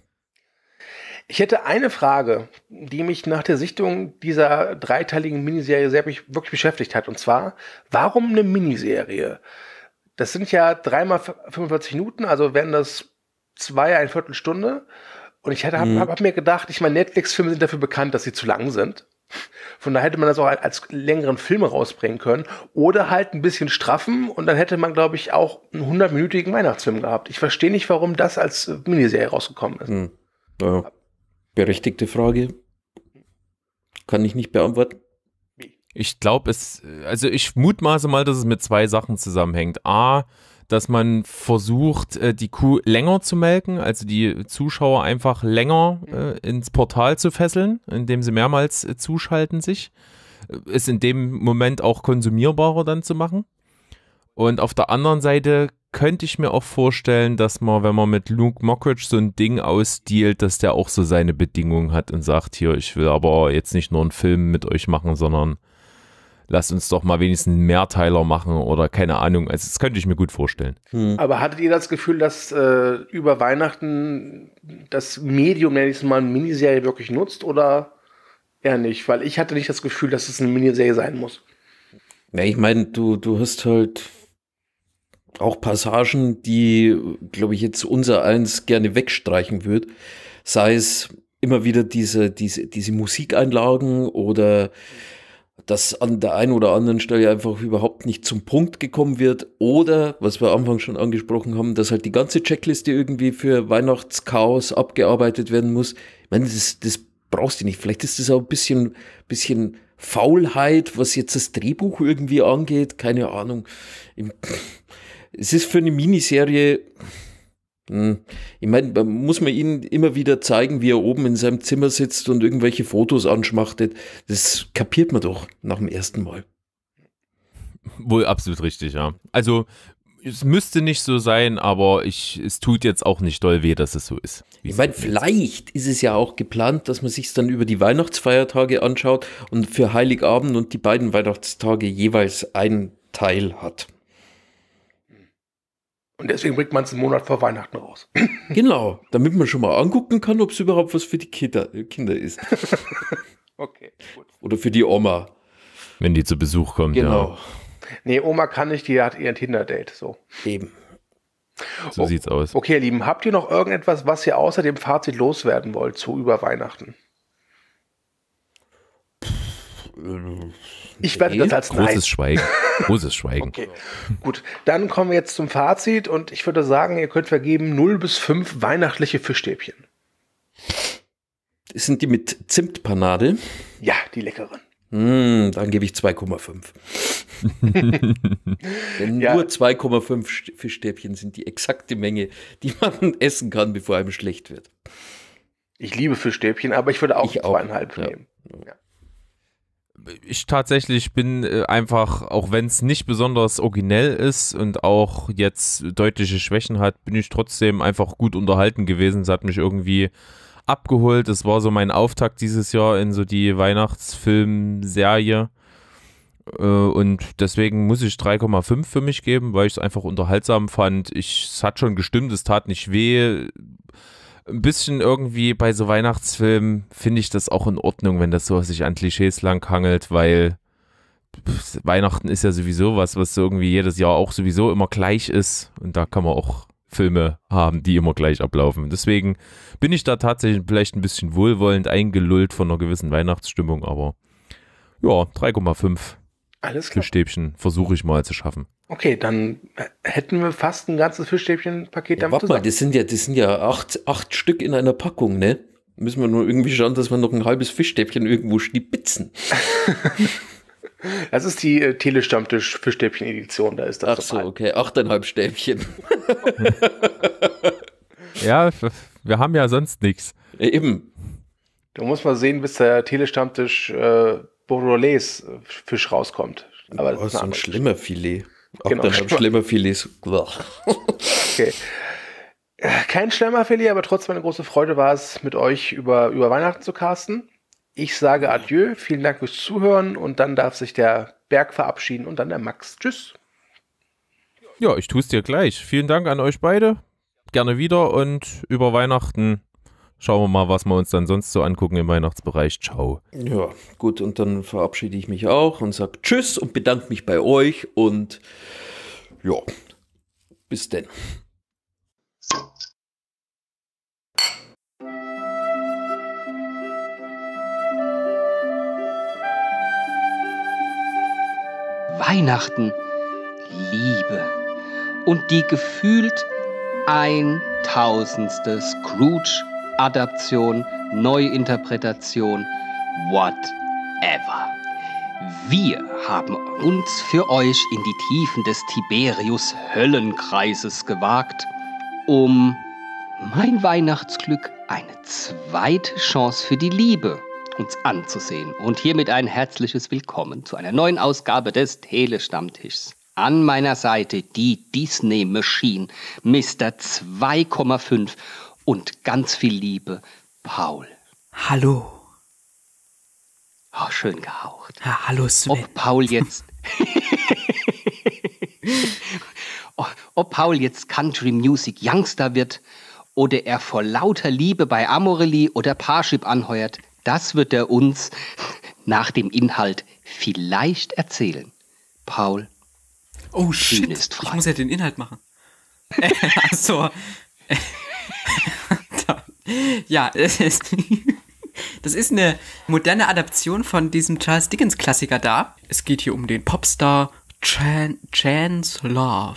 Ich hätte eine Frage, die mich nach der Sichtung dieser dreiteiligen Miniserie wirklich beschäftigt hat, und zwar, warum eine Miniserie? Das sind ja 3 mal 45 Minuten, also wären das 2, eine Viertelstunde. Und ich hab mir gedacht, ich meine, Netflix-Filme sind dafür bekannt, dass sie zu lang sind. Von daher hätte man das auch als längeren Film rausbringen können. Oder halt ein bisschen straffen und dann hätte man, glaube ich, auch einen 100-minütigen Weihnachtsfilm gehabt. Ich verstehe nicht, warum das als Miniserie rausgekommen ist. Ja. Berechtigte Frage. Kann ich nicht beantworten. Ich glaube, ich mutmaße mal, dass es mit 2 Sachen zusammenhängt. A, dass man versucht, die Kuh länger zu melken, also die Zuschauer einfach länger ins Portal zu fesseln, indem sie mehrmals zuschalten sich. Es in dem Moment auch konsumierbarer dann zu machen. Und auf der anderen Seite könnte ich mir auch vorstellen, dass man, wenn man mit Luke Mockridge so ein Ding ausdealt, dass der auch so seine Bedingungen hat und sagt, hier, ich will aber jetzt nicht nur einen Film mit euch machen, sondern lasst uns doch mal wenigstens einen Mehrteiler machen oder keine Ahnung. Also das könnte ich mir gut vorstellen. Aber hattet ihr das Gefühl, dass über Weihnachten das Medium, nenne ich es mal, eine Miniserie wirklich nutzt oder eher nicht? Weil ich hatte nicht das Gefühl, dass es eine Miniserie sein muss. Ja, ich meine, du hast halt auch Passagen, die, glaube ich, jetzt unser eins gerne wegstreichen wird. Sei es immer wieder diese Musikeinlagen oder dass an der einen oder anderen Stelle einfach überhaupt nicht zum Punkt gekommen wird oder, was wir am Anfang schon angesprochen haben, dass halt die ganze Checkliste irgendwie für Weihnachtschaos abgearbeitet werden muss. Ich meine, das brauchst du nicht. Vielleicht ist das auch ein bisschen Faulheit, was jetzt das Drehbuch irgendwie angeht. Keine Ahnung. Es ist für eine Miniserie, ich meine, muss man ihnen immer wieder zeigen, wie er oben in seinem Zimmer sitzt und irgendwelche Fotos anschmachtet. Das kapiert man doch nach dem ersten Mal. Wohl absolut richtig, ja. Also es müsste nicht so sein, aber es tut jetzt auch nicht doll weh, dass es so ist. Ich meine, vielleicht ist es ja auch geplant, dass man sich dann über die Weihnachtsfeiertage anschaut und für Heiligabend und die beiden Weihnachtstage jeweils einen Teil hat. Und deswegen bringt man es einen Monat vor Weihnachten raus. Genau, damit man schon mal angucken kann, ob es überhaupt was für die Kinder ist. Okay, gut. Oder für die Oma. Wenn die zu Besuch kommt, Genau. ja. Nee, Oma kann nicht, die hat ihr Tinder-Date, so. Eben. So sieht's aus. Okay, ihr Lieben, habt ihr noch irgendetwas, was ihr außer dem Fazit loswerden wollt zu über Weihnachten? Ich werde das als Nein. Großes Schweigen. Großes Schweigen. Okay, gut. Dann kommen wir jetzt zum Fazit und ich würde sagen, ihr könnt vergeben 0 bis 5 weihnachtliche Fischstäbchen. Sind die mit Zimtpanade? Ja, die leckeren. Dann gebe ich 2,5. Denn Ja. nur 2,5 Fischstäbchen sind die exakte Menge, die man essen kann, bevor einem schlecht wird. Ich liebe Fischstäbchen, aber ich würde auch Ich auch, 2,5 ja. nehmen. Ja. Ich tatsächlich bin einfach, auch wenn es nicht besonders originell ist und auch jetzt deutliche Schwächen hat, bin ich trotzdem einfach gut unterhalten gewesen. Es hat mich irgendwie abgeholt. Es war so mein Auftakt dieses Jahr in so die Weihnachtsfilmserie. Und deswegen muss ich 3,5 für mich geben, weil ich es einfach unterhaltsam fand. Es hat schon gestimmt, es tat nicht weh. Ein bisschen irgendwie bei so Weihnachtsfilmen finde ich das auch in Ordnung, wenn das so sich an Klischees langhangelt, weil Weihnachten ist ja sowieso was so irgendwie jedes Jahr auch sowieso immer gleich ist. Und da kann man auch Filme haben, die immer gleich ablaufen. Deswegen bin ich da tatsächlich vielleicht ein bisschen wohlwollend eingelullt von einer gewissen Weihnachtsstimmung, aber ja, 3,5 Alles klar. Fischstäbchen versuche ich mal zu schaffen. Okay, dann hätten wir fast ein ganzes Fischstäbchen-Paket Ja, damit warte mal, zusammen. das sind ja acht Stück in einer Packung, ne? Müssen wir nur irgendwie schauen, dass wir noch ein halbes Fischstäbchen irgendwo schnipitzen. Das ist die Telestammtisch-Fischstäbchen-Edition, da ist das Ach so, dabei. okay, 8,5 Stäbchen. Ja, wir haben ja sonst nichts. Eben. Da muss man sehen, bis der Telestammtisch Bordelaise-Fisch rauskommt. Aber das Oh, ist so eine ein andere Schlemmerfilet. Genau, 8,5 Schlemmerfilets. Okay. Kein Schlemmerfilet, aber trotzdem eine große Freude war es, mit euch über Weihnachten zu casten. Ich sage Adieu, vielen Dank fürs Zuhören und dann darf sich der Berg verabschieden und dann der Max. Tschüss. Ja, ich tue es dir gleich. Vielen Dank an euch beide. Gerne wieder und über Weihnachten schauen wir mal, was wir uns dann sonst so angucken im Weihnachtsbereich. Ciao. Ja, gut, und dann verabschiede ich mich auch und sage Tschüss und bedanke mich bei euch und ja, bis denn. Weihnachten, Liebe und die gefühlt 1000. Scrooge-Adaption, Neuinterpretation, whatever. Wir haben uns für euch in die Tiefen des Tiberius-Höllenkreises gewagt, um mein Weihnachtsglück eine zweite Chance für die Liebe uns anzusehen. Und hiermit ein herzliches Willkommen zu einer neuen Ausgabe des Telestammtischs. An meiner Seite die Disney Machine, Mr. 2,5 und ganz viel Liebe, Paul. Hallo. Oh, schön gehaucht. Ja, hallo Sven. Ob Paul jetzt Country Music Youngster wird oder er vor lauter Liebe bei Amorelie oder Parship anheuert, das wird er uns nach dem Inhalt vielleicht erzählen. Paul, Oh shit, Bühne ist frei. ich muss ja den Inhalt machen. Achso. Ja, das ist eine moderne Adaption von diesem Charles Dickens Klassiker da. Es geht hier um den Popstar Chance Love.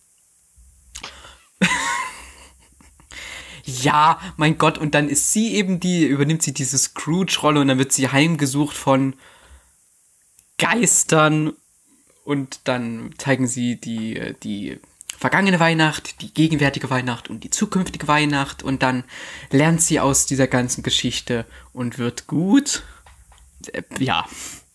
Ja, mein Gott, und dann ist sie eben übernimmt sie diese Scrooge-Rolle und dann wird sie heimgesucht von Geistern und dann zeigen sie die vergangene Weihnacht, die gegenwärtige Weihnacht und die zukünftige Weihnacht und dann lernt sie aus dieser ganzen Geschichte und wird gut. Ja.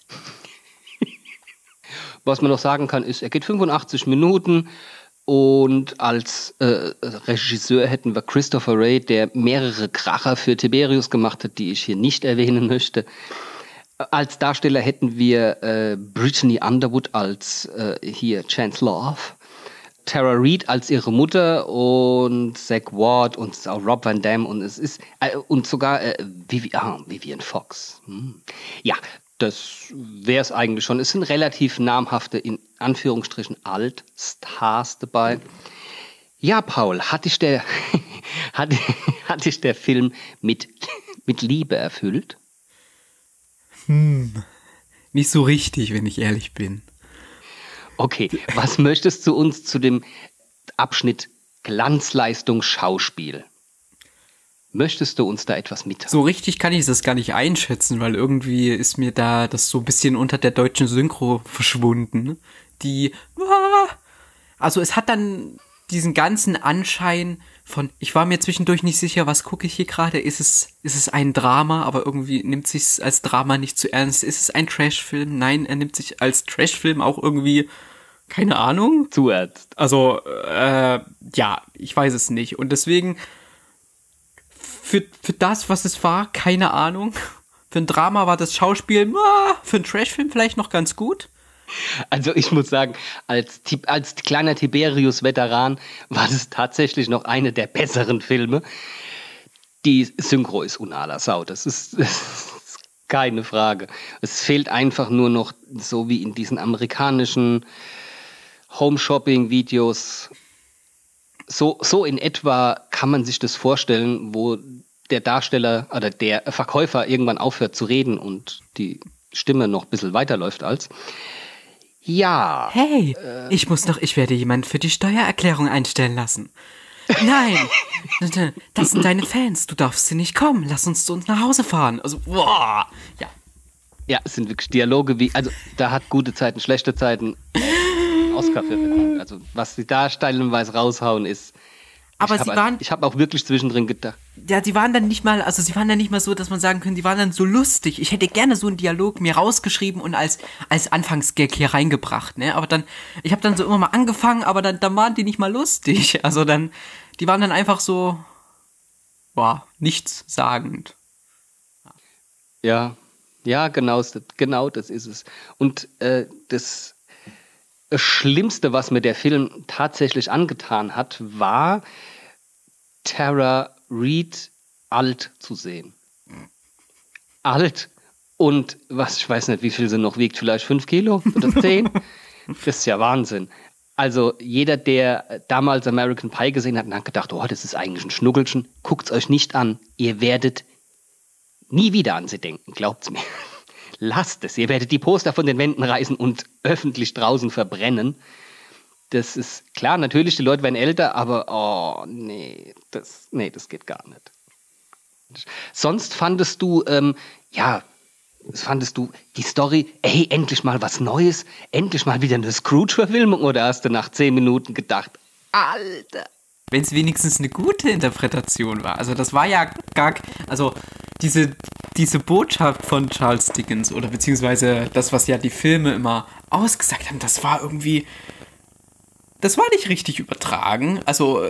Was man noch sagen kann, ist, er geht 85 Minuten und als Regisseur hätten wir Christopher Ray, der mehrere Kracher für Tiberius gemacht hat, die ich hier nicht erwähnen möchte. Als Darsteller hätten wir Brittany Underwood als hier Chance Love, Tara Reid als ihre Mutter und Zach Ward und auch Rob Van Dam und es ist und sogar Vivian Fox. Ja, das wäre es eigentlich schon. Es sind relativ namhafte, in Anführungsstrichen Alt-Stars dabei. Ja, Paul, hat dich der Film mit Liebe erfüllt? Nicht so richtig, wenn ich ehrlich bin. Okay, was möchtest du uns zu dem Abschnitt Glanzleistung Schauspiel? Möchtest du uns da etwas mitteilen? So richtig kann ich das gar nicht einschätzen, weil irgendwie ist mir da das so ein bisschen unter der deutschen Synchro verschwunden. Also es hat dann diesen ganzen Anschein von, ich war mir zwischendurch nicht sicher, was gucke ich hier gerade? Ist es ein Drama, aber irgendwie nimmt sich's als Drama nicht zu ernst. Ist es ein Trashfilm? Nein, er nimmt sich als Trashfilm auch irgendwie, keine Ahnung. Zu ernst. Also, ja, ich weiß es nicht. Und deswegen, für das, was es war, keine Ahnung. Für ein Drama war das Schauspiel, für einen Trashfilm vielleicht noch ganz gut. Also ich muss sagen, als kleiner Tiberius-Veteran war das tatsächlich noch eine der besseren Filme. Die Synchro ist unaler Sau, das ist keine Frage. Es fehlt einfach nur noch, so wie in diesen amerikanischen Home-Shopping-Videos, so in etwa kann man sich das vorstellen, wo der Darsteller oder der Verkäufer irgendwann aufhört zu reden und die Stimme noch ein bisschen weiterläuft als... Ja. Hey, ich werde jemanden für die Steuererklärung einstellen lassen. Nein, das sind deine Fans, du darfst sie nicht kommen, lass uns zu uns nach Hause fahren. Also, boah, ja. Ja, es sind wirklich Dialoge wie, also da hat gute Zeiten, schlechte Zeiten Oscar für verdient. Also was sie da stellenweise raushauen ist. Aber ich habe auch wirklich zwischendrin gedacht. Ja, sie waren dann nicht mal so, dass man sagen könnte, die waren dann so lustig. Ich hätte gerne so einen Dialog mir rausgeschrieben und als Anfangsgag hier reingebracht, ne? Aber dann, ich habe dann so immer mal angefangen, aber dann waren die nicht mal lustig. Also dann, die waren dann einfach so, boah, nichtssagend. Ja, genau das ist es. Und das Schlimmste, was mir der Film tatsächlich angetan hat, war Tara Reid alt zu sehen. Alt und ich weiß nicht, wie viel sie noch wiegt, vielleicht 5 Kilo oder 10. Das ist ja Wahnsinn. Also jeder, der damals American Pie gesehen hat, hat gedacht, oh, das ist eigentlich ein Schnuckelchen. Guckt's euch nicht an. Ihr werdet nie wieder an sie denken, glaubt's mir. Lasst es. Ihr werdet die Poster von den Wänden reißen und öffentlich draußen verbrennen. Das ist klar, natürlich, die Leute werden älter, aber das geht gar nicht. Sonst fandest du die Story, hey, endlich mal was Neues, endlich mal wieder eine Scrooge-Verfilmung, oder hast du nach 10 Minuten gedacht, Alter. Wenn es wenigstens eine gute Interpretation war. Also das war ja also diese Botschaft von Charles Dickens oder beziehungsweise das, was ja die Filme immer ausgesagt haben, das war nicht richtig übertragen. Also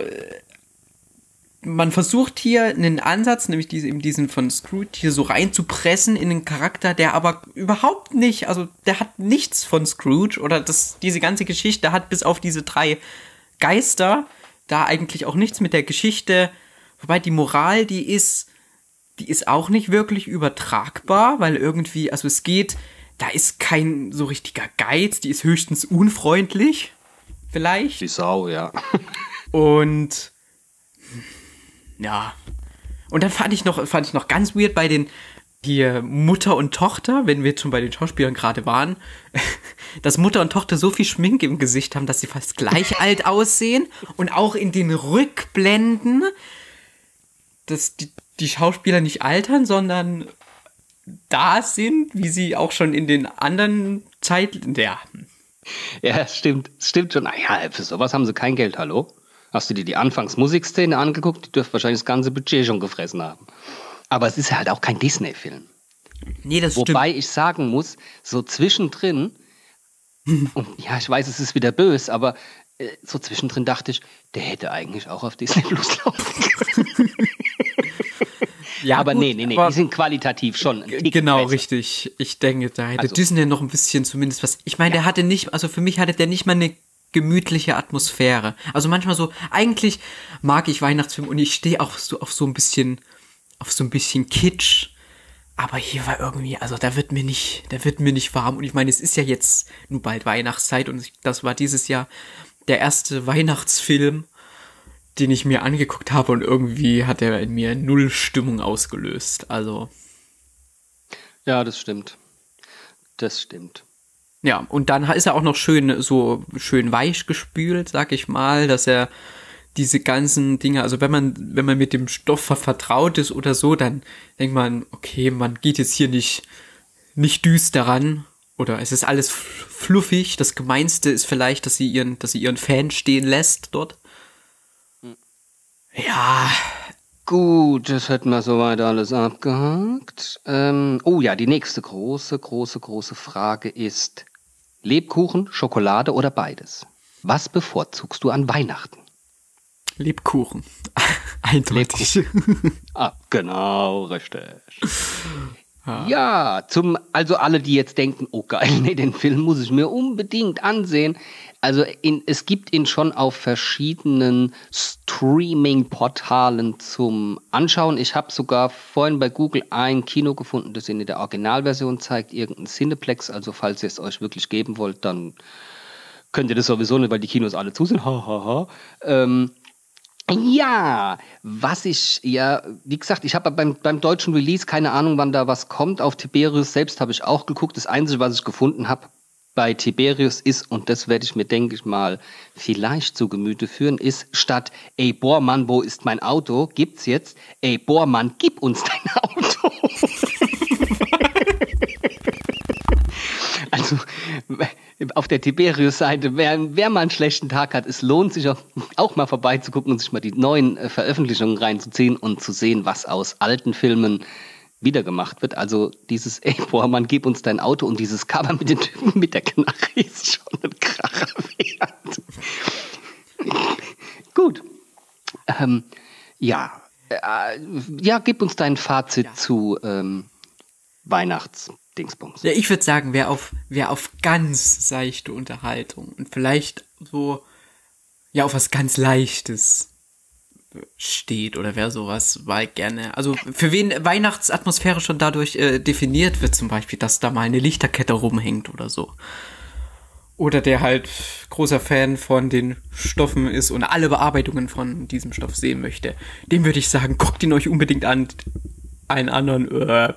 man versucht hier einen Ansatz, nämlich diesen von Scrooge hier so reinzupressen in einen Charakter, der aber überhaupt nicht, also der hat nichts von Scrooge oder diese ganze Geschichte hat bis auf diese 3 Geister da eigentlich auch nichts mit der Geschichte, wobei die Moral, die ist auch nicht wirklich übertragbar, weil irgendwie, also da ist kein so richtiger Geiz, die ist höchstens unfreundlich, vielleicht. Die Sau, ja. Und ja. Und dann fand ich noch ganz weird bei den hier Mutter und Tochter, wenn wir schon bei den Schauspielern gerade waren, dass Mutter und Tochter so viel Schminke im Gesicht haben, dass sie fast gleich alt aussehen und auch in den Rückblenden, dass die Schauspieler nicht altern, sondern da sind, wie sie auch schon in den anderen Zeiten, ja. Ja, stimmt schon. Naja, für sowas haben sie kein Geld, hallo? Hast du dir die Anfangsmusikszene angeguckt? Die dürfte wahrscheinlich das ganze Budget schon gefressen haben. Aber es ist halt auch kein Disney-Film. Nee, das stimmt. Wobei ich sagen muss, so zwischendrin, und ja, ich weiß, es ist wieder böse, aber so zwischendrin dachte ich, der hätte eigentlich auch auf Disney Plus laufen können. Ja, aber gut, nee, die sind qualitativ schon ein Tick genau, besser. richtig. Ich denke, da hätte Disney noch ein bisschen zumindest was. Ich meine, der hatte nicht, also für mich hatte der nicht mal eine gemütliche Atmosphäre. Also manchmal so, eigentlich mag ich Weihnachtsfilme und ich stehe auch so auf so ein bisschen Kitsch. Aber hier war irgendwie, also da wird mir nicht warm. Und ich meine, es ist ja jetzt nur bald Weihnachtszeit und das war dieses Jahr der erste Weihnachtsfilm, den ich mir angeguckt habe und irgendwie hat er in mir 0 Stimmung ausgelöst. Also. Ja, das stimmt. Das stimmt. Ja, und dann ist er auch noch schön weich gespült, sag ich mal, dass er diese ganzen Dinge, also wenn man mit dem Stoff vertraut ist oder so, dann denkt man, okay, man geht jetzt hier nicht düster ran oder es ist alles fluffig. Das Gemeinste ist vielleicht, dass sie ihren Fan stehen lässt dort. Ja. Gut, das hätten wir soweit alles abgehakt. Die nächste große Frage ist: Lebkuchen, Schokolade oder beides? Was bevorzugst du an Weihnachten? Lebkuchen. Eindeutig. Lebkuchen. Genau, richtig. Ja, also alle, die jetzt denken, oh geil, nee, den Film muss ich mir unbedingt ansehen. Also es gibt ihn schon auf verschiedenen Streaming-Portalen zum Anschauen. Ich habe sogar vorhin bei Google ein Kino gefunden, das ihn in der Originalversion zeigt, irgendein Cineplex. Also falls ihr es euch wirklich geben wollt, dann könnt ihr das sowieso nicht, weil die Kinos alle zu sind. Wie gesagt, ich habe beim deutschen Release keine Ahnung, wann da was kommt. Auf Tiberius selbst habe ich auch geguckt. Das Einzige, was ich gefunden habe bei Tiberius ist, und das werde ich mir, denke ich mal, vielleicht zu Gemüte führen, ist statt ey Bormann, wo ist mein Auto, gibt's jetzt ey Bormann, gib uns dein Auto. Also auf der Tiberius-Seite, wer mal einen schlechten Tag hat, es lohnt sich auch mal vorbeizugucken und sich mal die neuen Veröffentlichungen reinzuziehen und zu sehen, was aus alten Filmen wiedergemacht wird. Also dieses, ey, Bormann, gib uns dein Auto, und dieses Cover mit den Typen mit der Knarre ist schon ein Kracher wert. Gut. Gib uns dein Fazit zu Weihnachtsdingsbums. Ja, ich würde sagen, wer auf ganz seichte Unterhaltung und vielleicht so, ja, auf was ganz Leichtes steht oder wer sowas mal gerne, also für wen Weihnachtsatmosphäre schon dadurch definiert wird, zum Beispiel, dass da mal eine Lichterkette rumhängt oder so. Oder der halt großer Fan von den Stoffen ist und alle Bearbeitungen von diesem Stoff sehen möchte, dem würde ich sagen, guckt ihn euch unbedingt an. Einen anderen,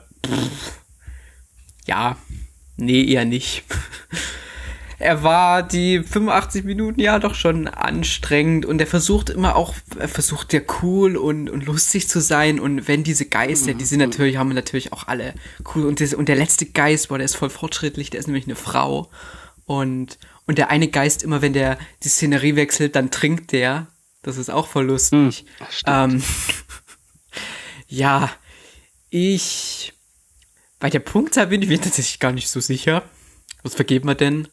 eher nicht. Er war die 85 Minuten ja doch schon anstrengend und er versucht ja cool und lustig zu sein, und wenn diese Geister, haben natürlich auch alle cool, und der letzte Geist, der ist voll fortschrittlich, der ist nämlich eine Frau, und der eine Geist, immer wenn der die Szenerie wechselt, dann trinkt der, das ist auch voll lustig. Bei der Punktzahl bin ich mir tatsächlich gar nicht so sicher. Was vergeben wir denn?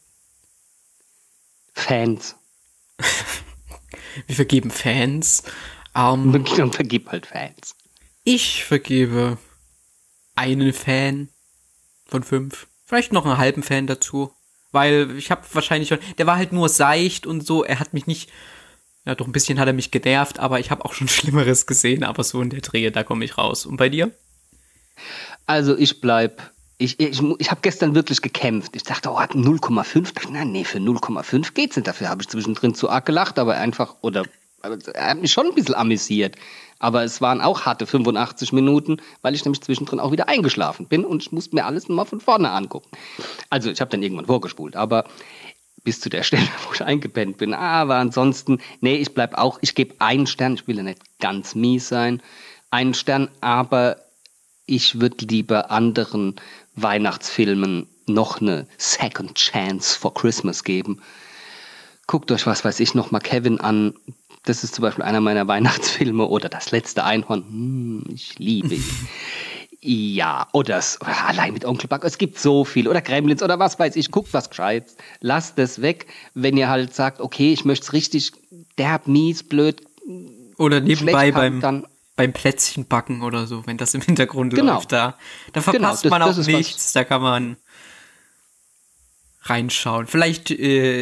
Fans. Wir vergeben Fans. Und vergib halt Fans. Ich vergebe einen Fan von 5. Vielleicht noch einen halben Fan dazu. Weil ich habe wahrscheinlich schon, der war halt nur seicht und so. Er hat mich nicht, ja doch ein bisschen hat er mich genervt, aber ich habe auch schon Schlimmeres gesehen. Aber so in der Drehe, da komme ich raus. Und bei dir? Also ich habe gestern wirklich gekämpft. Ich dachte, 0,5. Nee, für 0,5 geht's nicht. Dafür habe ich zwischendrin zu arg gelacht, aber er hat mich schon ein bisschen amüsiert. Aber es waren auch harte 85 Minuten, weil ich nämlich zwischendrin auch wieder eingeschlafen bin und ich musste mir alles nochmal von vorne angucken. Also ich habe dann irgendwann vorgespult, aber bis zu der Stelle, wo ich eingepennt bin. Aber ansonsten, ich gebe einen Stern. Ich will ja nicht ganz mies sein. Einen Stern, aber ich würde lieber anderen Weihnachtsfilmen noch eine Second Chance for Christmas geben. Guckt euch, was weiß ich, nochmal Kevin an. Das ist zum Beispiel einer meiner Weihnachtsfilme. Oder Das letzte Einhorn. Ich liebe ihn. Ja, oder allein mit Onkel Buck. Es gibt so viel. Oder Gremlins oder was weiß ich. Guckt was Gescheites. Lasst es weg, wenn ihr halt sagt, okay, ich möchte es richtig derb, mies, blöd. Oder nebenbei beim Plätzchen backen oder so, wenn das im Hintergrund läuft, da verpasst man auch nichts, da kann man reinschauen. Vielleicht,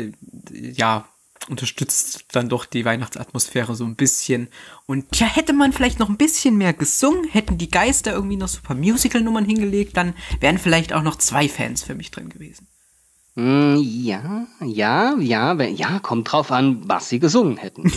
unterstützt dann doch die Weihnachtsatmosphäre so ein bisschen. Und hätte man vielleicht noch ein bisschen mehr gesungen, hätten die Geister irgendwie noch so ein paar Musical-Nummern hingelegt, dann wären vielleicht auch noch 2 Fans für mich drin gewesen. Ja, kommt drauf an, was sie gesungen hätten.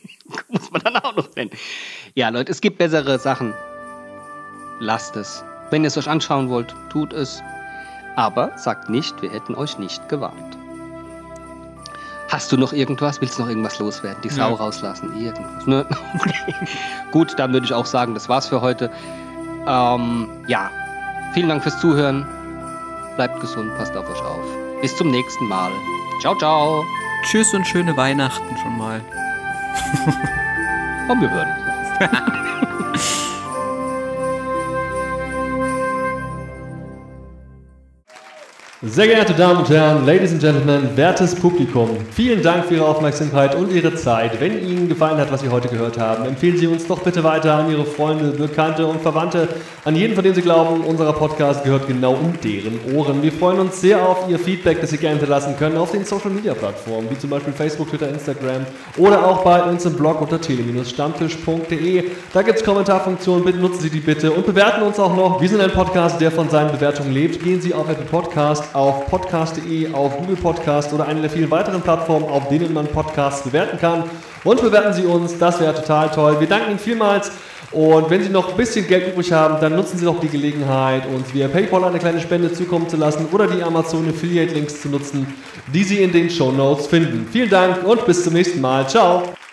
Muss man dann auch noch nennen. Ja, Leute, es gibt bessere Sachen. Lasst es. Wenn ihr es euch anschauen wollt, tut es. Aber sagt nicht, wir hätten euch nicht gewarnt. Hast du noch irgendwas? Willst du noch irgendwas loswerden? Die Sau rauslassen? Irgendwas? Ne? Okay. Gut, dann würde ich auch sagen, das war's für heute. Ja, vielen Dank fürs Zuhören. Bleibt gesund, passt auf euch auf. Bis zum nächsten Mal. Ciao, ciao. Tschüss und schöne Weihnachten schon mal. Und wir hören uns noch. Sehr geehrte Damen und Herren, Ladies and Gentlemen, wertes Publikum, vielen Dank für Ihre Aufmerksamkeit und Ihre Zeit. Wenn Ihnen gefallen hat, was Sie heute gehört haben, empfehlen Sie uns doch bitte weiter an Ihre Freunde, Bekannte und Verwandte, an jeden, von dem Sie glauben, unser Podcast gehört genau in deren Ohren. Wir freuen uns sehr auf Ihr Feedback, das Sie gerne hinterlassen können auf den Social-Media-Plattformen, wie zum Beispiel Facebook, Twitter, Instagram oder auch bei uns im Blog unter tele-stammtisch.de. Da gibt es Kommentarfunktionen, bitte nutzen Sie die bitte und bewerten uns auch noch. Wir sind ein Podcast, der von seinen Bewertungen lebt. Gehen Sie auf Apple Podcast, auf podcast.de, auf Google Podcast oder eine der vielen weiteren Plattformen, auf denen man Podcasts bewerten kann. Und bewerten Sie uns, das wäre total toll. Wir danken Ihnen vielmals. Und wenn Sie noch ein bisschen Geld übrig haben, dann nutzen Sie doch die Gelegenheit, uns via PayPal eine kleine Spende zukommen zu lassen oder die Amazon Affiliate Links zu nutzen, die Sie in den Shownotes finden. Vielen Dank und bis zum nächsten Mal. Ciao!